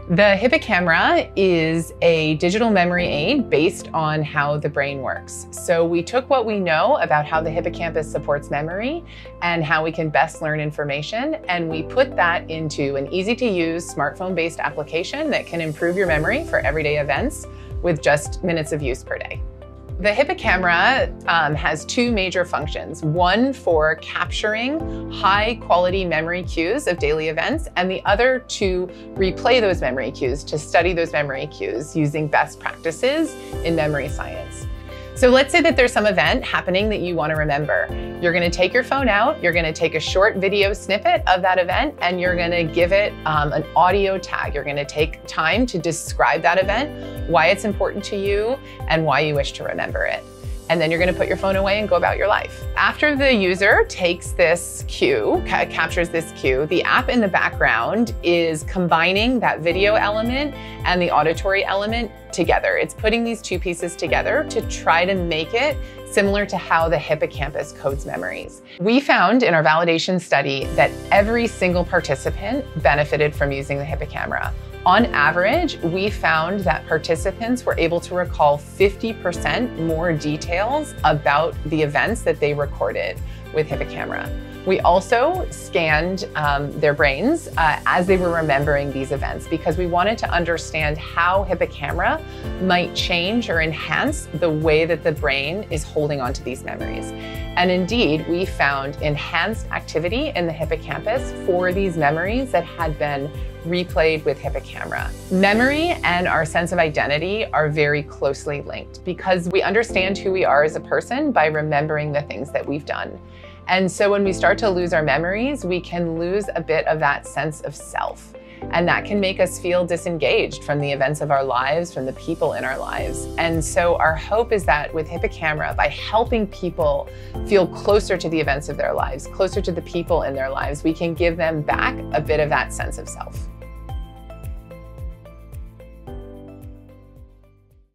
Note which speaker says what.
Speaker 1: The HippoCamera is a digital memory aid based on how the brain works. So we took what we know about how the hippocampus supports memory and how we can best learn information, and we put that into an easy-to-use smartphone-based application that can improve your memory for everyday events with just minutes of use per day. The HippoCamera has two major functions, one for capturing high quality memory cues of daily events, and the other to replay those memory cues, to study those memory cues using best practices in memory science. So let's say that there's some event happening that you want to remember. You're going to take your phone out, you're going to take a short video snippet of that event, and you're going to give it an audio tag. You're going to take time to describe that event, why it's important to you, and why you wish to remember it. And then you're going to put your phone away and go about your life. After the user takes this cue, captures this cue, the app in the background is combining that video element and the auditory element together. It's putting these two pieces together to try to make it similar to how the hippocampus codes memories. We found in our validation study that every single participant benefited from using the HippoCamera. On average, we found that participants were able to recall 50% more details about the events that they recorded with HippoCamera. We also scanned their brains as they were remembering these events because we wanted to understand how HippoCamera might change or enhance the way that the brain is holding onto these memories. And indeed, we found enhanced activity in the hippocampus for these memories that had been replayed with HippoCamera. Memory and our sense of identity are very closely linked because we understand who we are as a person by remembering the things that we've done. And so when we start to lose our memories, we can lose a bit of that sense of self. And that can make us feel disengaged from the events of our lives, from the people in our lives. And so our hope is that with HippoCamera, by helping people feel closer to the events of their lives, closer to the people in their lives, we can give them back a bit of that sense of self.